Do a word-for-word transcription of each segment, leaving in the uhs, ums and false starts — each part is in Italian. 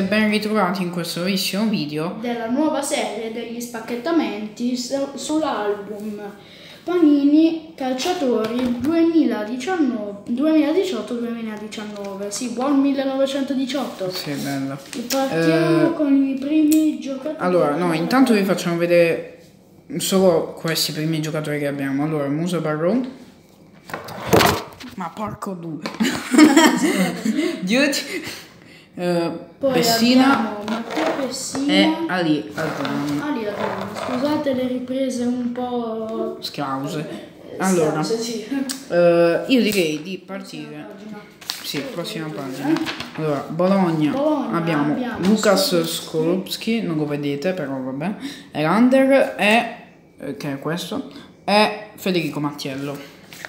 ben ritrovati in questo nuovissimo video della nuova serie degli spacchettamenti sull'album Panini Calciatori duemiladiciannove duemiladiciotto duemiladiciannove. Sì, buon millenovecentodiciotto. Sì, bella. Partiamo eh, con i primi giocatori. Allora, no, intanto vi facciamo vedere solo questi primi giocatori che abbiamo. Allora, Musa Barrow. Ma porco due. Dude. Uh, Poi Pessina Matteo Pessina e Ali Adriano. Ali Adriano. Scusate le riprese un po' Sclause. Eh, Allora, sclause, sì. uh, io direi di partire. Sì, prossima pagina. Allora, Bologna, Bologna abbiamo, abbiamo Lukas Skorupski, non lo vedete però vabbè, Elander e, eh, che è questo, e Federico Mattiello.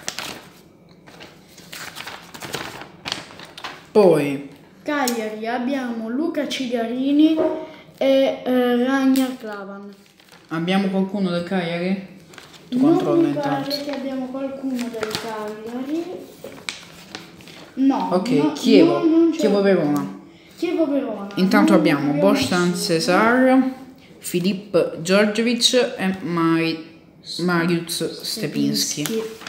Poi Cagliari abbiamo Luca Cigarini e eh, Ragnar Klavan. abbiamo qualcuno del Cagliari? Tu Non controlla mi pare intanto. che abbiamo qualcuno del Cagliari. No. Ok, no, Chievo, no, non c'è. Chievo Verona. Chievo Verona. Intanto Non abbiamo Bostan Cesar, Filip Georgievich e Mari, Mariusz Stepinski.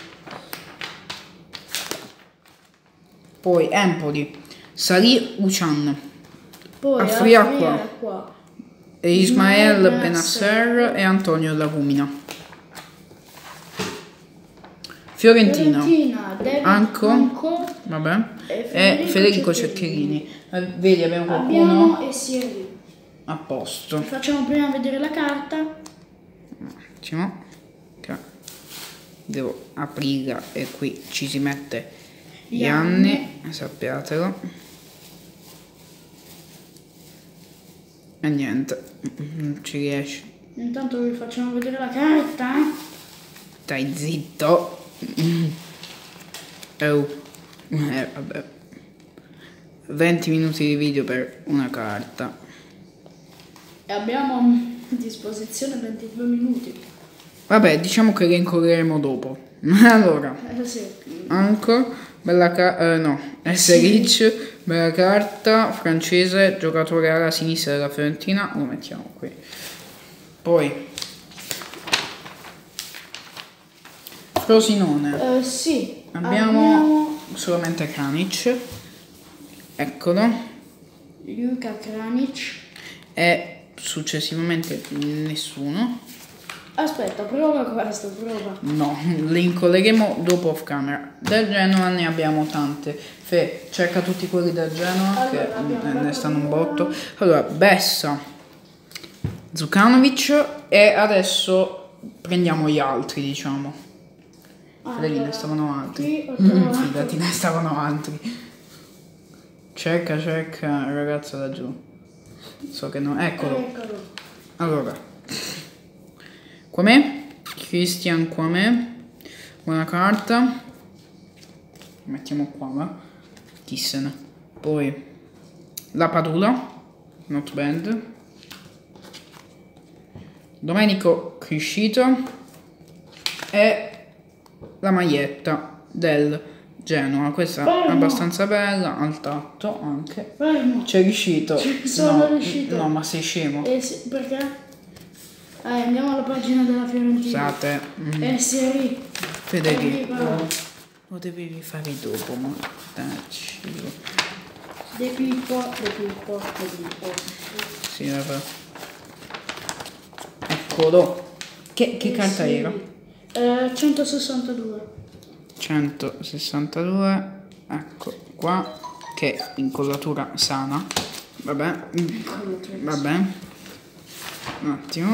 Poi Empoli, Salih Uchan, Poi Afriacqua, Afriacqua, e Ismael Ismael Benasser e Antonio Lagumina. Fiorentina, Fiorentina David Anco, Anco vabbè, e e Federico Federico Cecchini. Cecchini. Eh, Vedi, abbiamo qualcuno Abbiamo e Siri. a posto. Facciamo prima vedere la carta. Un attimo, che devo aprirla e qui ci si mette gli anni, sappiatelo. E niente, non ci riesce. Intanto vi facciamo vedere la carta. Stai zitto. Oh. Eh, vabbè. venti minuti di video per una carta. E abbiamo a disposizione ventidue minuti. Vabbè, diciamo che le incorreremo dopo. Allora, Eh sì. Anco, bella carta, eh, no, S. Rich, bella carta, francese, giocatore alla sinistra della Fiorentina, lo mettiamo qui. Poi, Frosinone, Eh, sì. abbiamo, abbiamo solamente Kranic, eccolo, Luka Kranic. e successivamente nessuno. Aspetta, prova questo, prova. No, le incolleremo dopo off camera. Del Genoa ne abbiamo tante. Fe, cerca tutti quelli del Genoa, Allora, che abbiamo ne stanno un botto. Allora, Bessa, Zukanovic e adesso prendiamo gli altri, diciamo. Vedi, Allora, ne stavano altri. qui ho Mm, trovato- fidati, ne stavano altri. Cerca, cerca, il ragazzo laggiù. So che no, eccolo. Eccolo. Allora, Quamè, Christian Quamè, buona carta, mettiamo qua, va? Thyssen. Poi la Padula, not bad. Domenico Criscito e la maglietta del Genoa, questa è Fermo. abbastanza bella, al tatto anche. Fermo. C'è riuscito? Ci sono no, riuscito. No, ma sei scemo. Eh sì, perché? Eh, andiamo alla pagina della Fiorentina. Scusate. Mm. Eh sì. Federico, Arriva. lo devi rifare dopo, ma dacci. De Pippo, De Pippo, De Pippo. Sì, vabbè. Eccolo. Che, che Eh carta sì. era? Eh, centosessantadue. centosessantadue. Ecco qua. Che incollatura sana. Vabbè. Vabbè. Un attimo.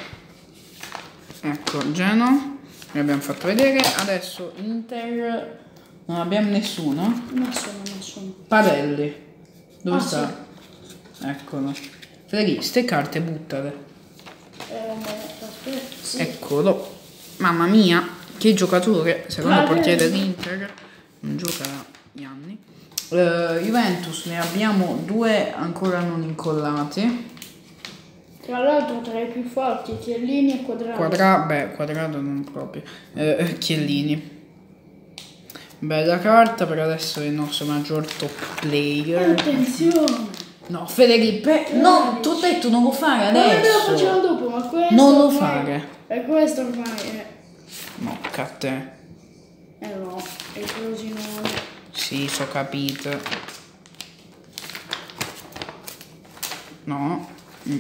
Ecco, Genoa. Vi abbiamo fatto vedere. Adesso Inter. Non abbiamo nessuno. Nessuno, nessuno. Padelli. Dove Ah, sta? Eccolo. Federico, ste carte buttale. Eh, aspetta, sì. Eccolo. Mamma mia, che giocatore. Secondo Padelli. portiere dell'Inter. Non gioca da gli anni. Uh, Juventus ne abbiamo due ancora non incollati. Tra l'altro tra i più forti, Chiellini e Quadrato. Quadra, beh, quadrato non proprio. Eh, Chiellini. Bella carta, per adesso è il nostro maggior top player. Attenzione! No, Federico, no, ti ho detto non lo fare adesso. Ma lo facciamo dopo, ma questo Non lo ormai- fare. E questo ormai è... No, a te. Eh no, è il frosinone. Sì, so capito. No. Mm.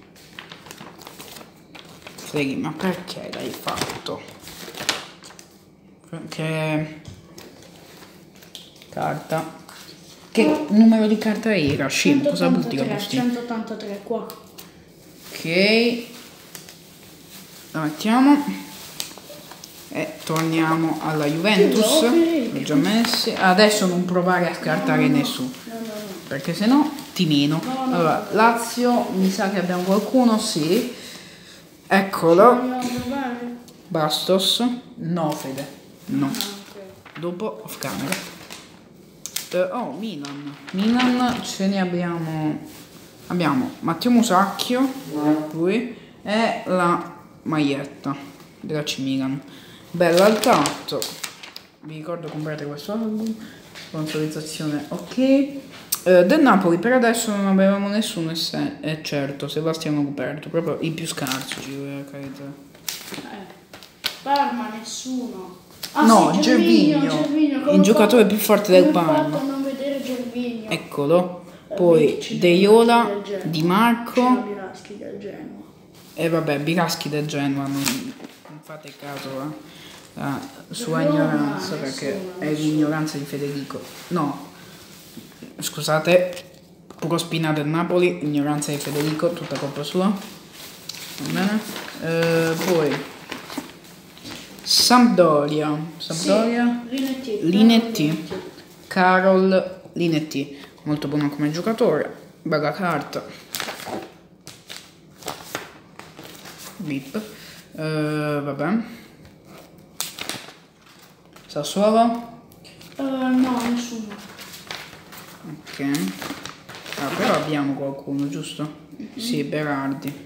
Freghi, ma perché l'hai fatto? Perché... Carta. Che numero di carta era? Scemo, cosa butti la bustina? centottantatré, qua. Ok. La mettiamo. E torniamo alla Juventus. L'ho già messi. Adesso non provare a scartare nessuno. No, no, no. Perché sennò ti meno. No, no. Allora, Lazio, mi sa che abbiamo qualcuno, sì. Eccolo. Vogliamo provare? Bastos. No, Fede. No. Ah, ok. Dopo off camera. Eh, oh, Milan. Milan ce ne abbiamo. Abbiamo Matteo Musacchio, lui, e la maglietta della C Milan. Bella al tatto. Vi ricordo comprate questo album. Sponsorizzazione ok. Eh, del Napoli per adesso non avevamo nessuno e se, è certo, Sebastiano Coperto, proprio i più scarsi, ci vuole carità. Eh. Parma, nessuno. Ah, No, sì, Gervinho, Gervinho, come il ho giocatore fatto- più forte del come ho Parma. fatto a non vedere Gervinho. Eccolo. Poi Ci De sono Iola, del Genoa. Di C'era Marco Biraschi del Genoa. e vabbè, Biraschi del Genoa, non, non fate caso eh, alla sua Roma, ignoranza perché nessuno, è nessuno. l'ignoranza di Federico. No, scusate, puro Spina del Napoli, ignoranza di Federico, tutta colpa sua. Va bene? Eh, poi Sampdoria, Sampdoria, Sì, Linetti. Linetti, Carol Linetti, molto buono come giocatore, bella carta. Bip. Eh, vabbè. Sassuolo? Eh, no, nessuno. Ok. Ah, però abbiamo qualcuno, giusto? Mm-hmm. Sì, Berardi.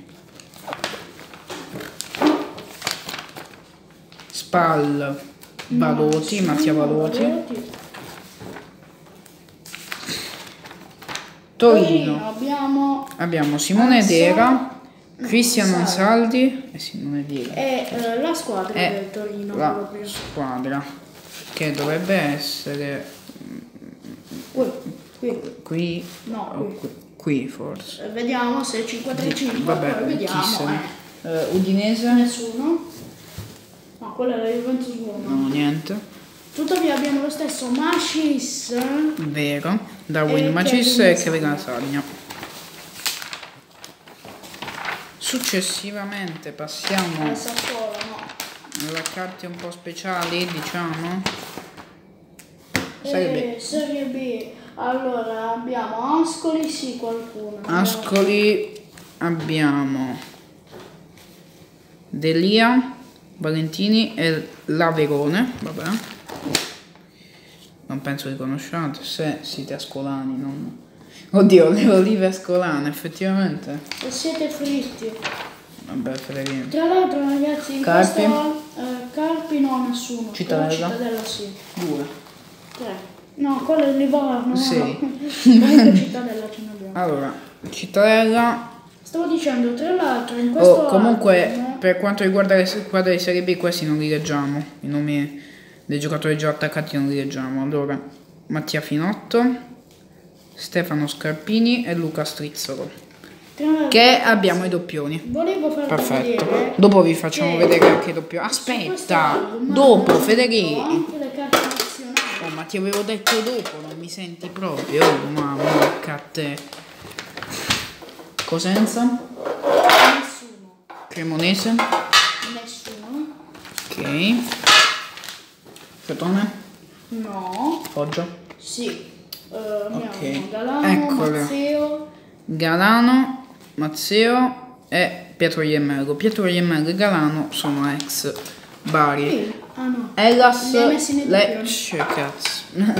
Spal. Valoti, No, Mattia nessuno, Valoti. Valoti. Torino. Abbiamo Abbiamo Simone Ansa- Dera, Cristian Ansaldi. Ansaldi e Simone Dera. e eh, la squadra È del Torino la proprio. squadra che dovrebbe essere Qui, qui. qui No, o qui. qui, qui forse. Eh, Vediamo se è cinque tre cinque. Vabbè, poi vediamo. chi se ne- Eh. Eh, Udinese? Nessuno. No, quella è la Juventus Roma. No, niente. Tuttavia abbiamo lo stesso Macis. Vero. Darwin E Macis Kevin e Kevin Lasagna. Lasagna. Successivamente passiamo Al Sassuolo, no. alle carte un po' speciali, diciamo. Sarebbe E Serie B. Allora abbiamo Ascoli, sì, qualcuno. Ascoli, abbiamo Delia, Valentini e Laverone, vabbè. Non penso li conosciate, se siete ascolani, non... Oddio, le olive ascolane, effettivamente. E siete fritti. Vabbè, Federico. Tra l'altro ragazzi in Carpi? questo eh, Carpi no, nessuno. Cittadella? Però Cittadella sì. Due. Tre. No, quello è Livorno. Sì. Comunque Cittadella ce ne abbiamo. Allora, Cittadella. Stavo dicendo, tra l'altro in questo Oh, comunque, album, per quanto riguarda le squadre di Serie B, questi non li leggiamo. I nomi dei giocatori già attaccati non li leggiamo. Allora, Mattia Finotto, Stefano Scarpini e Luca Strizzolo. tra l'altro, Che abbiamo i doppioni. volevo farvi Perfetto. vedere Dopo vi facciamo che vedere anche i doppioni. su questo Aspetta, album dopo, hanno Federico. anche le carte nazionali. Oh, ma ti avevo detto dopo, non mi senti proprio. Oh, mamma mia, te. Cosenza, Nessuno. Cremonese, Nessuno. ok. Crotone, No. Foggia, Sì. Eh, abbiamo Ok. Galano, Eccole. Mazzeo. Galano, Mazzeo e Pietro Iemmello. Pietro Iemmello e Galano sono ex Bari. Qui. Ah no. Hellas, Li hai messi nei Lecce, cazzo.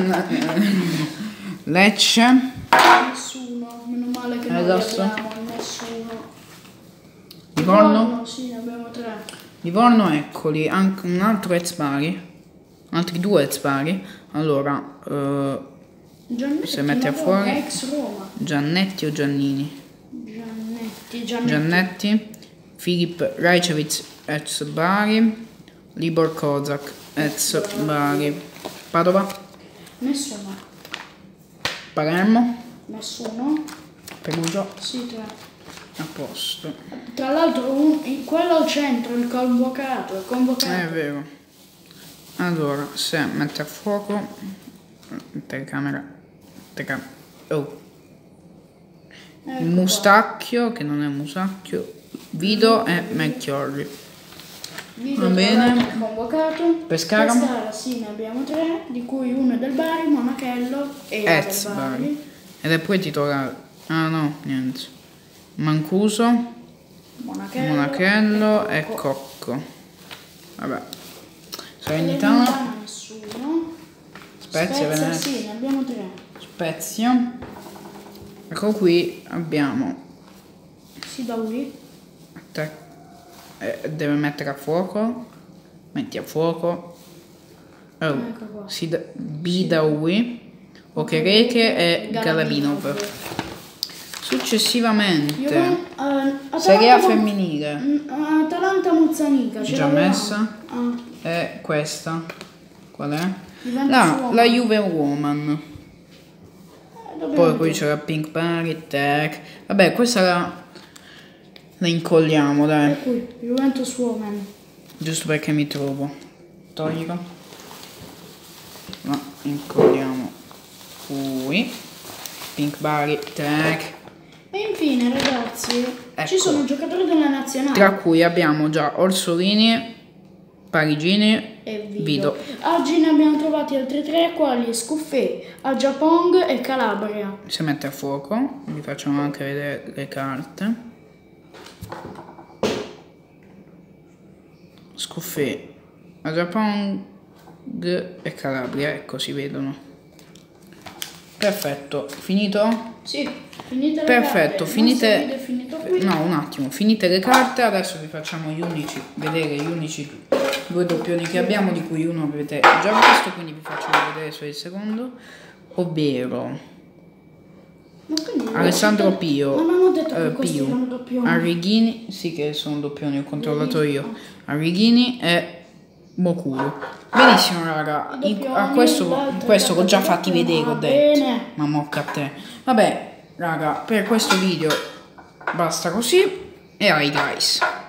Lecce, Nessuno. Meno male che non li Hellas. abbiamo. Nessuno. Livorno, Sì, ne abbiamo tre. Livorno, eccoli, anche un altro ex Bari, altri due ex Bari. Allora, eh, Giannetti, se metti a Madonna, fuori. ex Roma. Giannetti o Giannini? Giannetti, Giannetti. Giannetti, Filip Rajcevic ex Bari, Libor Kozak ex Bari, Padova, Nessuno. Palermo, Nessuno. Perugia, Sì, tre. a posto. Tra l'altro un- in quello al centro, il convocato, il convocato. È vero. Allora, se mette a fuoco, telecamera, telecamera, oh, Ecco Mustacchio, che non è Musacchio, Vido e Melchiorri. Video Va tra bene. l'altro il convocato. Pescara? Pescara, sì, ne abbiamo tre, di cui uno è del Bari, Monachello e Ez del Bari. Bari. Ed è poi titolare. Ah no, niente. Mancuso, Monachello, Monachello e Cocco. Cocco. Vabbè. Salernitana, Salernitana nessuno. Spezia, Spezia, Venezia. sì, ne abbiamo tre. Spezia. Ecco qui abbiamo. Sidauri. Te, eh, deve mettere a fuoco. Metti a fuoco. Oh. Ecco qua. Sida, Bidawi, Okereke e Galabinov. Successivamente, Juven- eh, Serie A Atalanta- femminile. Mm, Atalanta Muzzanica. ce Già l'avevamo. messa. Ah, E questa. Qual è? Juventus La, Woman. la Juve Woman. eh, dobbiamo Poi qui dire. c'è la Pink Party, Tech. Vabbè, questa la, la incolliamo, dai. E qui, Juventus Woman. Giusto perché mi trovo. Toglilo. La incolliamo qui. Pink Party, Tech. E infine, ragazzi, Ecco. ci sono giocatori della nazionale. Tra cui abbiamo già Orsolini, Parigini, e Vido. Vido. Oggi ne abbiamo trovati altri tre, quali Scuffè, Agiapong e Calabria. Si mette a fuoco. Vi facciamo anche vedere le carte. Scuffè, Agiapong e Calabria, ecco, si vedono. Perfetto, finito? Sì, finite le Perfetto, carte. Il finite. nostro video è finito qui. No, un attimo, finite le carte, adesso vi facciamo gli unici, vedere gli unici due doppioni che abbiamo, di cui uno avete già visto, quindi vi facciamo vedere solo il secondo, ovvero Ma quindi- Alessandro Pio, Ma non ho detto che eh, questi Pio, erano doppioni. Arrighini, sì che sono doppioni, ho controllato io, Arrighini e Mokuru. Benissimo raga, I in- doppioni, a questo, l'altro questo l'ho già è stato fatti vedere, ho va detto, bene. ma mocca a te. Vabbè raga, per questo video basta così e ai guys.